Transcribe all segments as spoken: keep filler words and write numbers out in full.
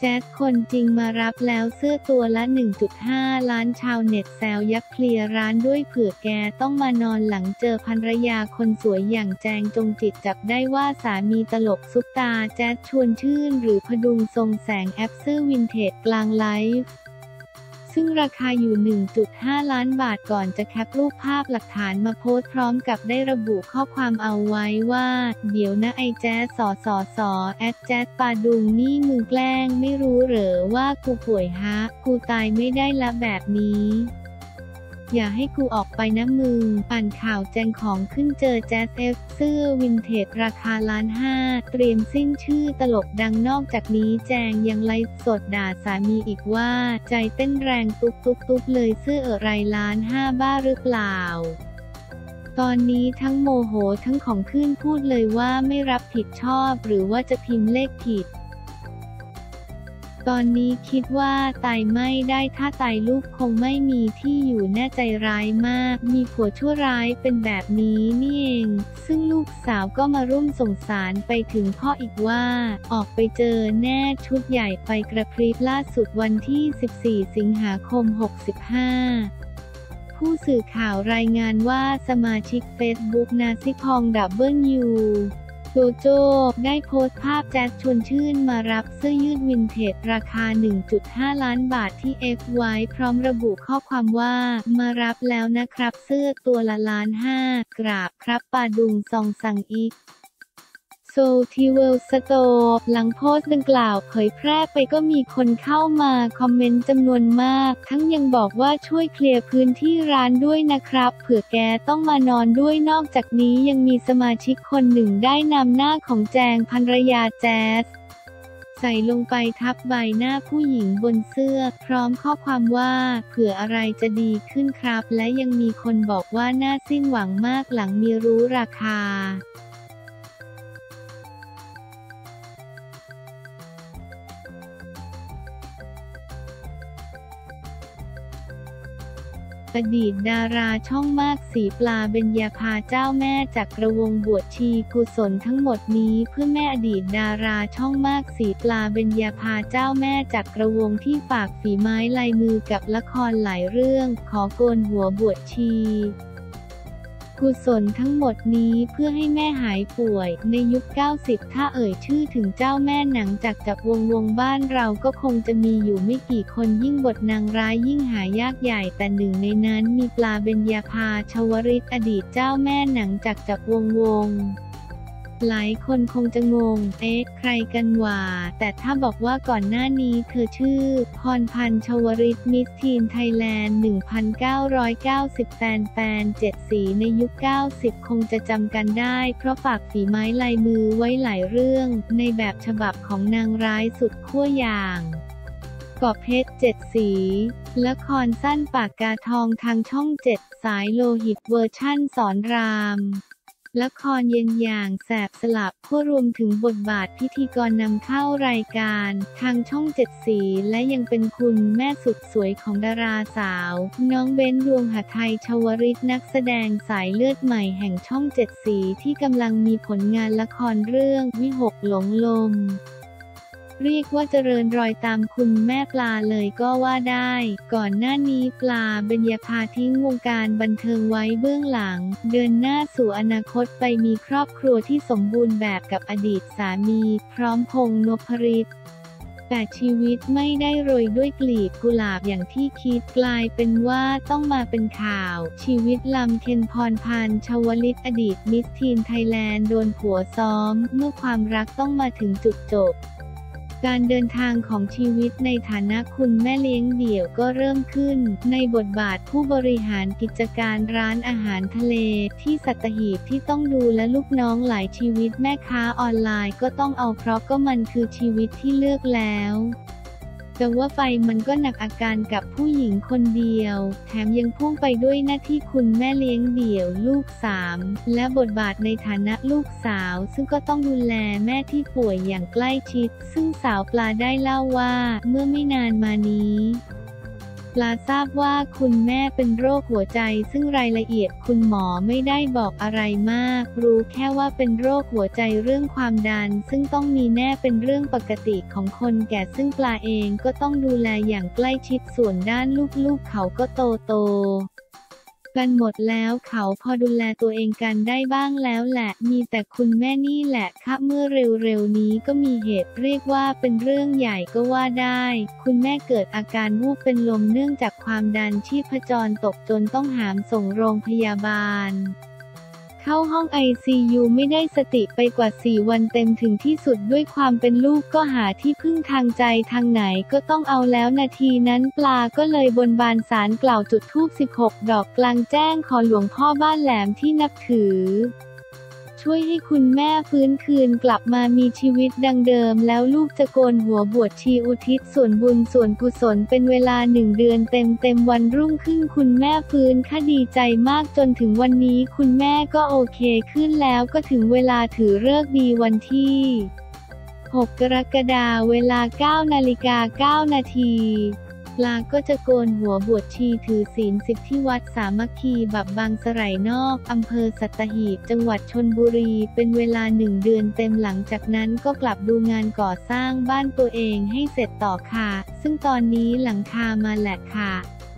แจ๊สคนจริงมารับแล้วเสื้อตัวละ หนึ่งจุดห้า ล้านชาวเน็ตแซวยับเคลียร์ร้านด้วยเผื่อแกต้องมานอนหลังเจอภรรยาคนสวยอย่างแจงจงจิตจับได้ว่าสามีตลกซุปตาแจ๊สชวนชื่นหรือพดุงทรงแสงแอปเสื้อวินเทจกลางไลฟ์ซึ่งราคาอยู่ หนึ่งจุดห้า ล้านบาทก่อนจะแคปรูปภาพหลักฐานมาโพสต์พร้อมกับได้ระบุข้อความเอาไว้ว่าเดี๋ยวนะไอแจ๊สสอสอสอแอดแจ๊สปาดุงนี่มึงแกล้งไม่รู้เหรอว่ากูป่วยฮะกูตายไม่ได้ละแบบนี้อย่าให้กูออกไปนะมึงอ่านข่าวแจงของขึ้นเจอแจ๊สเอฟเสื้อวินเทจราคาล้านห้าเตรียมสิ้นชื่อตลกดังนอกจากนี้แจงยังไลฟ์สดด่าสามีอีกว่าใจเต้นแรงตุ๊บตุ๊บตุ๊บเลยเสื้ออะไรล้านห้าบ้าหรือเปล่าตอนนี้ทั้งโมโหทั้งของขึ้นพูดเลยว่าไม่รับผิดชอบหรือว่าจะพิมพ์เลขผิดตอนนี้คิดว่าตายไม่ได้ถ้าตายลูกคงไม่มีที่อยู่แน่ใจร้ายมากมีผัวชั่วร้ายเป็นแบบนี้นี่เองซึ่งลูกสาวก็มาร่วมส่งสารไปถึงพ่ออีกว่าออกไปเจอแน่ชุดใหญ่ไฟกระพริบล่าสุดวันที่สิบสี่สิงหาคมหกสิบห้าผู้สื่อข่าวรายงานว่าสมาชิกเฟซบุ๊กนาซิพองดับเบิลยูโจโจ้ได้โพสต์ภาพแจ๊สชวนชื่นมารับเสื้อยืดวินเทจราคา หนึ่งจุดห้า ล้านบาทที่เอฟไว้พร้อมระบุข้อความว่ามารับแล้วนะครับเสื้อตัวละล้านห้ากราบครับปาดุงซองซังอีกโซทีเวลสโตร์หลังโพสต์ดังกล่าวเผยแพร่ไปก็มีคนเข้ามาคอมเมนต์จำนวนมากทั้งยังบอกว่าช่วยเคลียร์พื้นที่ร้านด้วยนะครับเผื่อแกต้องมานอนด้วยนอกจากนี้ยังมีสมาชิกคนหนึ่งได้นำหน้าของแจงภรรยาแจ๊สใส่ลงไปทับใบหน้าผู้หญิงบนเสื้อพร้อมข้อความว่าเผื่ออะไรจะดีขึ้นครับและยังมีคนบอกว่าน่าสิ้นหวังมากหลังมีรู้ราคาอดีตดาราช่องมากสีปลาเบญญาภาเจ้าแม่จักรวงศ์บวชชีกุศลทั้งหมดนี้เพื่อแม่อดีตดาราช่องมากสีปลาเบญญาภาเจ้าแม่จักรวงศ์ที่ฝากฝีไม้ลายมือกับละครหลายเรื่องขอโกนหัวบวชชีกุศลทั้งหมดนี้เพื่อให้แม่หายป่วยในยุคเก้าสิบถ้าเอ่ยชื่อถึงเจ้าแม่หนังจากจากวงวงบ้านเราก็คงจะมีอยู่ไม่กี่คนยิ่งบทนางร้ายยิ่งหายากใหญ่แต่หนึ่งในนั้นมีปลาเบญญาภาชวริตอดีตเจ้าแม่หนังจากจากวงวงหลายคนคงจะงงเอ๊ะใครกันวะแต่ถ้าบอกว่าก่อนหน้านี้เธอชื่อพรพันธ์ชวริตมิสทีนไทยแลนด์ หนึ่งพันเก้าร้อยเก้าสิบ แฟนแฟนเจ็ดสีในยุคเก้าสิบคงจะจำกันได้เพราะฝากฝีไม้ลายมือไว้หลายเรื่องในแบบฉบับของนางร้ายสุดขั้วอย่างกอบเพชรเจ็ดสีละครสั้นปากกาทองทางช่องเจ็ดสายโลหิตเวอร์ชั่นสอนรามละครเย็นอย่างแสบสลับผู้รวมถึงบทบาทพิธีกรนำเข้ารายการทางช่องเจ็ดสีและยังเป็นคุณแม่สุดสวยของดาราสาวน้องเบ้นดวงหทัยชวริตนักแสดงสายเลือดใหม่แห่งช่องเจ็ดสีที่กำลังมีผลงานละครเรื่องวิหกหลงลมเรียกว่าเจริญรอยตามคุณแม่ปลาเลยก็ว่าได้ก่อนหน้านี้ปลาเบญญาภาทิ้งวงการบันเทิงไว้เบื้องหลังเดินหน้าสู่อนาคตไปมีครอบครัวที่สมบูรณ์แบบกับอดีตสามีพร้อมพงษ์นพฤทธิ์แต่ชีวิตไม่ได้โรยด้วยกลีบกุหลาบอย่างที่คิดกลายเป็นว่าต้องมาเป็นข่าวชีวิตลำเคนพรพันธ์ชวลิตอดีตมิสทีนไทยแลนด์โดนผัวซ้อมเมื่อความรักต้องมาถึงจุดจบการเดินทางของชีวิตในฐานะคุณแม่เลี้ยงเดี่ยวก็เริ่มขึ้นในบทบาทผู้บริหารกิจการร้านอาหารทะเลที่สัตหีบที่ต้องดูและลูกน้องหลายชีวิตแม่ค้าออนไลน์ก็ต้องเอาเพราะก็มันคือชีวิตที่เลือกแล้วแต่ว่าไฟมันก็หนักอาการกับผู้หญิงคนเดียวแถมยังพ่วงไปด้วยหน้าที่คุณแม่เลี้ยงเดี่ยวลูกสามและบทบาทในฐานะลูกสาวซึ่งก็ต้องดูแลแม่ที่ป่วยอย่างใกล้ชิดซึ่งสาวปลาได้เล่าว่าเมื่อไม่นานมานี้ปลาทราบว่าคุณแม่เป็นโรคหัวใจซึ่งรายละเอียดคุณหมอไม่ได้บอกอะไรมากรู้แค่ว่าเป็นโรคหัวใจเรื่องความดันซึ่งต้องมีแน่เป็นเรื่องปกติของคนแก่ซึ่งปลาเองก็ต้องดูแลอย่างใกล้ชิดส่วนด้านลูกๆเขาก็โตโตกันหมดแล้วเขาพอดูแลตัวเองกันได้บ้างแล้วแหละมีแต่คุณแม่นี่แหละค่ะเมื่อเร็วๆนี้ก็มีเหตุเรียกว่าเป็นเรื่องใหญ่ก็ว่าได้คุณแม่เกิดอาการวูบเป็นลมเนื่องจากความดันชีพจรตกจนต้องหามส่งโรงพยาบาลเข้าห้อง ไอ ซี ยู ไม่ได้สติไปกว่าสี่วันเต็มถึงที่สุดด้วยความเป็นลูกก็หาที่พึ่งทางใจทางไหนก็ต้องเอาแล้วนาทีนั้นปลาก็เลยบนบานศาลกล่าวจุดธูปสิบหกดอกกลางแจ้งขอหลวงพ่อบ้านแหลมที่นับถือช่วยให้คุณแม่ฟื้นคืนกลับมามีชีวิตดังเดิมแล้วลูกจะโกนหัวบวชชีอุทิศส่วนบุญส่วนกุศลเป็นเวลาหนึ่งเดือนเต็มเต็มวันรุ่งขึ้นคุณแม่ฟื้นค่ะดีใจมากจนถึงวันนี้คุณแม่ก็โอเคขึ้นแล้วก็ถึงเวลาถือฤกษ์ดีวันที่หกกรกฎาคมเวลาเก้านาฬิกาเก้านาทีปลาก็จะโกนหัวบวชชีถือศีลสิบที่วัดสามัคคีบับบางสไลนอกอำเภอสัตหีบจังหวัดชลบุรีเป็นเวลาหนึ่งเดือนเต็มหลังจากนั้นก็กลับดูงานก่อสร้างบ้านตัวเองให้เสร็จต่อค่ะซึ่งตอนนี้หลังคามาแหละค่ะ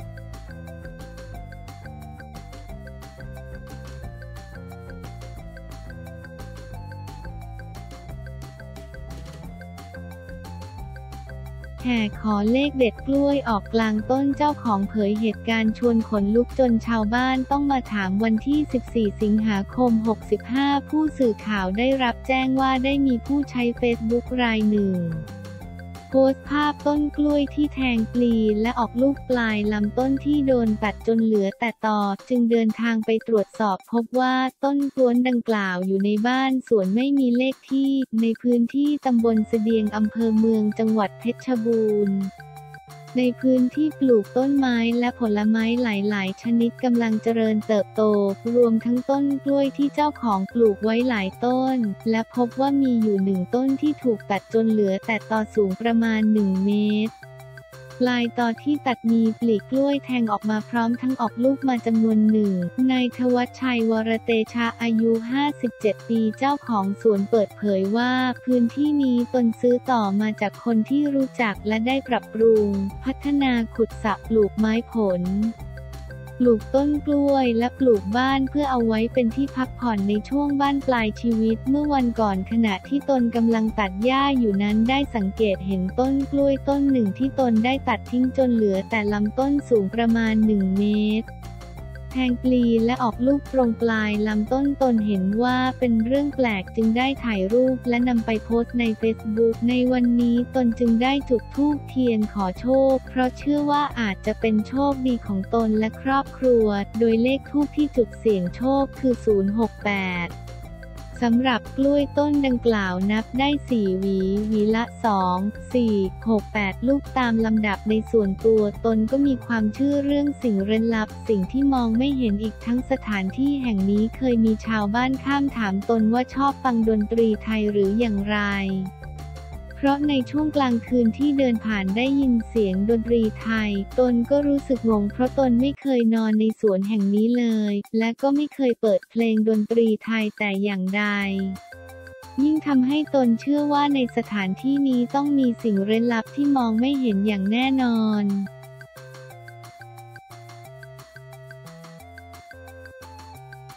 แห่ขอเลขเด็ดกล้วยออกกลางต้นเจ้าของเผยเหตุการณ์ชวนขนลุกจนชาวบ้านต้องมาถามวันที่สิบสี่สิงหาคมหกสิบห้าผู้สื่อข่าวได้รับแจ้งว่าได้มีผู้ใช้เฟซบุ๊กรายหนึ่งโพสต์ภาพต้นกล้วยที่แทงปลีและออกลูกปลายลำต้นที่โดนตัดจนเหลือแต่ตอจึงเดินทางไปตรวจสอบพบว่าต้นกล้วยดังกล่าวอยู่ในบ้านสวนไม่มีเลขที่ในพื้นที่ตำบลเสดียงอำเภอเมืองจังหวัดเพชรบูรณ์ในพื้นที่ปลูกต้นไม้และผลไม้หลายๆชนิดกำลังเจริญเติบโตรวมทั้งต้นกล้วยที่เจ้าของปลูกไว้หลายต้นและพบว่ามีอยู่หนึ่งต้นที่ถูกตัดจนเหลือแต่ตอสูงประมาณหนึ่งเมตรปลายตอที่ตัดมีปลีกล้วยแทงออกมาพร้อมทั้งออกลูกมาจำนวนหนึ่งนายธวัชชัยวรเตชะอายุห้าสิบเจ็ดปีเจ้าของสวนเปิดเผยว่าพื้นที่นี้ตนซื้อต่อมาจากคนที่รู้จักและได้ปรับปรุงพัฒนาขุดสระปลูกไม้ผลปลูกต้นกล้วยและปลูกบ้านเพื่อเอาไว้เป็นที่พักผ่อนในช่วงบ้านปลายชีวิตเมื่อวันก่อนขณะที่ตนกำลังตัดหญ้าอยู่นั้นได้สังเกตเห็นต้นกล้วยต้นหนึ่งที่ตนได้ตัดทิ้งจนเหลือแต่ลำต้นสูงประมาณหนึ่งเมตรแทงปลีและออกลูกตรงปลายลำต้นตนเห็นว่าเป็นเรื่องแปลกจึงได้ถ่ายรูปและนำไปโพสต์ในเฟซบุ๊กในวันนี้ตนจึงได้จุดธูปเทียนขอโชคเพราะเชื่อว่าอาจจะเป็นโชคดีของตนและครอบครัวโดยเลขธูปที่จุดเสี่ยงโชคคือศูนย์หกแปดสำหรับกล้วยต้นดังกล่าวนับได้สี่หวีหวีละสอง สี่ หก แปดลูกตามลำดับในส่วนตัวตนก็มีความเชื่อเรื่องสิ่งเร้นลับสิ่งที่มองไม่เห็นอีกทั้งสถานที่แห่งนี้เคยมีชาวบ้านข้ามถามตนว่าชอบฟังดนตรีไทยหรืออย่างไรเพราะในช่วงกลางคืนที่เดินผ่านได้ยินเสียงดนตรีไทยตนก็รู้สึกงงเพราะตนไม่เคยนอนในสวนแห่งนี้เลยและก็ไม่เคยเปิดเพลงดนตรีไทยแต่อย่างใดยิ่งทำให้ตนเชื่อว่าในสถานที่นี้ต้องมีสิ่งเร้นลับที่มองไม่เห็นอย่างแน่น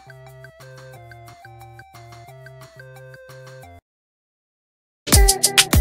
อน